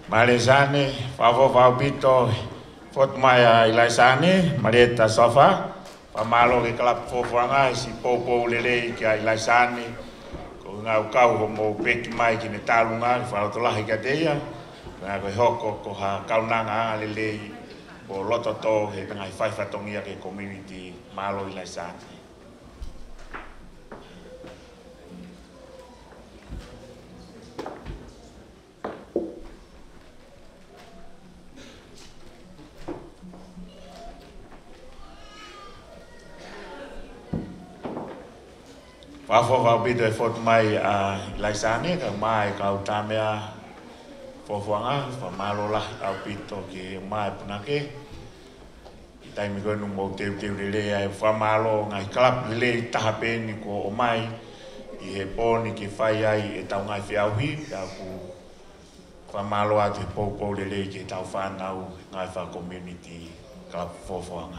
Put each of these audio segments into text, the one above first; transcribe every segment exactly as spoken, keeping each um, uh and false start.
Malesane, favo faubito, fot maya ilaisane, marieta sofa, pamalo ke kalap fofuanga si popo lele ke ilaisane, ko ngau kau mo peki mai ki ne talunga, fa to lahi ka teia, na ko hoko ko ha kaunanga lele ko loto to he ngai fai fatongia ke community malo ilaisane. Wafo wau bito e fotu mai a laisane ka mai ka utamea fofuanga fa malo la au bito ki mai punake i taimi koe nu mo teu teu lele ai fa malo ngai klap lele tahape ni ko o mai i he poni ki fai ai e tau ngai fiau hi a ku fa malo atu he popo lele ki tau whanau ngai fa community klap fofuanga.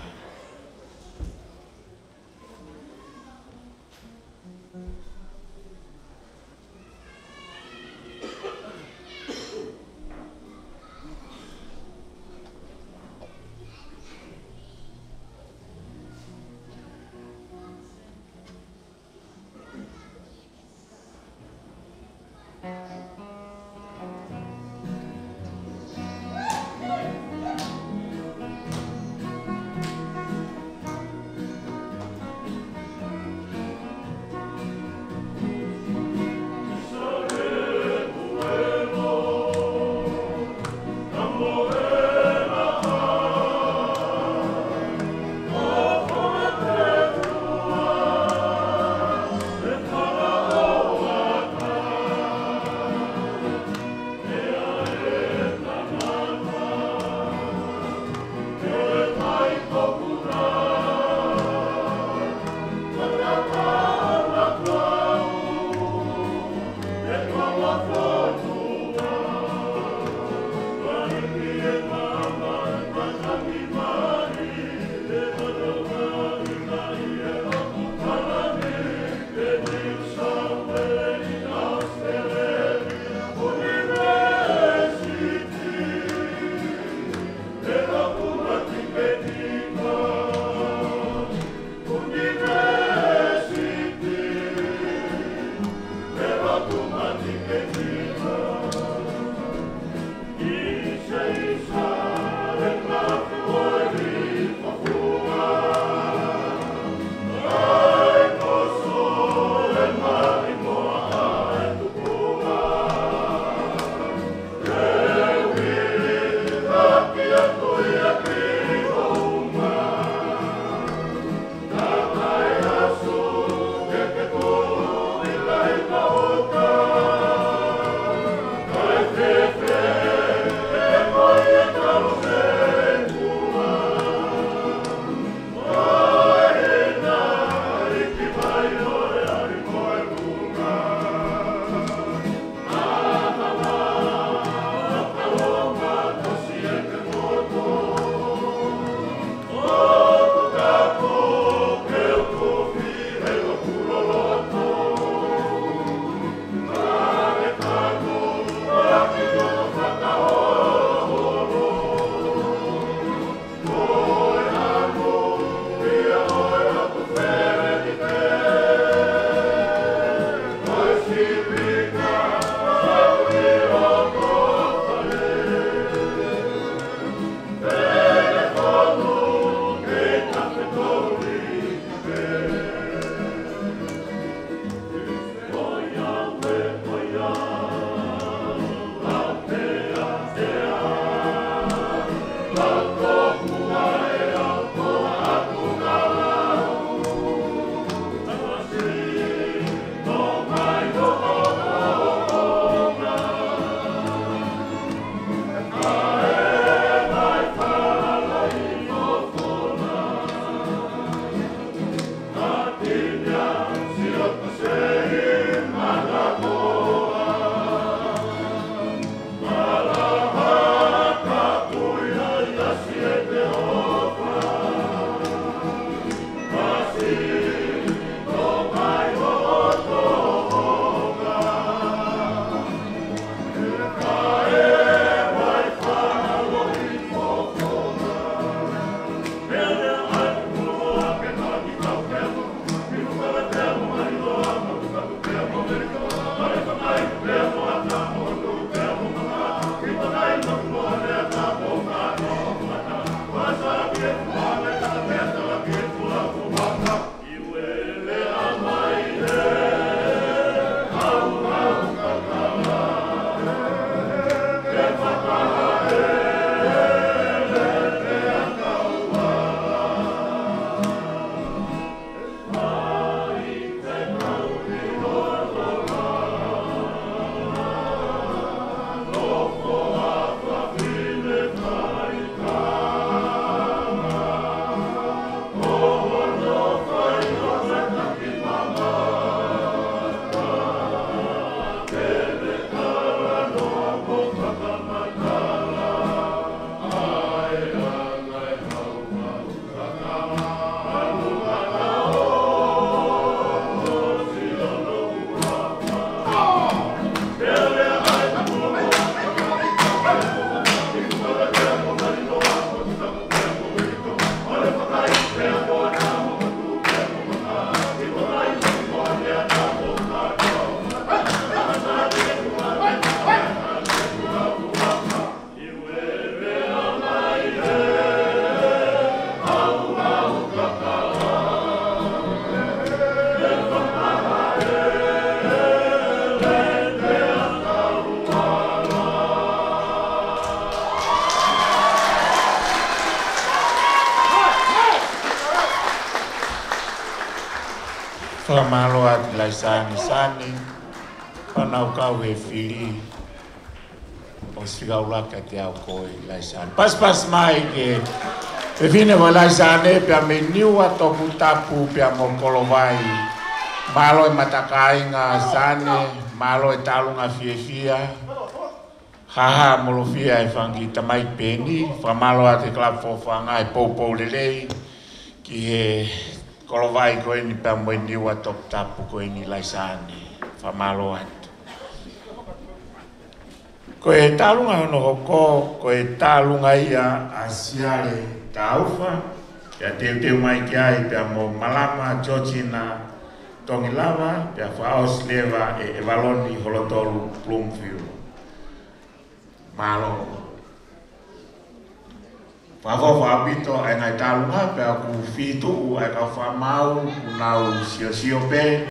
Whamalo ati lai sani sani. Whanau kau he whiri. O sigaulaka te au koe lai sani. Pas pas mai ke e vine wa lai sani pia me niua toku tapu pia mo kolovai. Malo e matakai ngā sane, malo e talunga fie fia. Haha molo fia e whangi tamai peni. Whamalo ati klap fofanga e pou pou lelei. Ki he kolovai koe ni pia mo e niua toku tapu koe ni lai sani. Whamalo ati. Ko e talunga hono hoko, ko e talunga ia a siare taufa, pia teu teu mai ki ai, pia mo malama, Georgina, Tongilava, pia whaos leva e Evaloni Holotolu Bloomfield. Malo. Whafo whapito ai ngai talunga, pia ku fitu, ai ka whamau, ku nau sio sio pe.